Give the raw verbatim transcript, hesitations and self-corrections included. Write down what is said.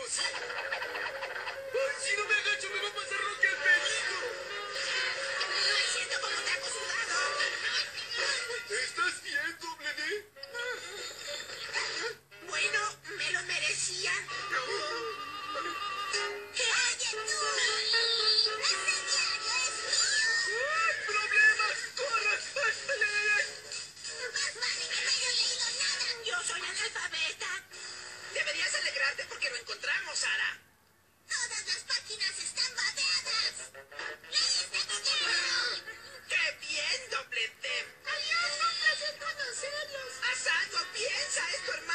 sí! ¡Ay, si no me agacho me va a pasar lo que el perico! Me siento como un taco sudado. ¿Estás bien, doble D? Bueno, me lo merecía. ¡Oye tú! ¡Ese diario es mío! ¡Ay, problemas! ¡Corran! ¡Ay, ay, ay, ay! ¡Más vale que no haya leído nada! Yo soy analfabeta. Deberías alegrarte porque lo encontramos, Sara. ¡Todas las páginas están babeadas! ¡Lee este video! ¡Qué bien, doble D! ¡Adiós! ¡Un placer conocerlos! Asado, piensa, es tu hermano.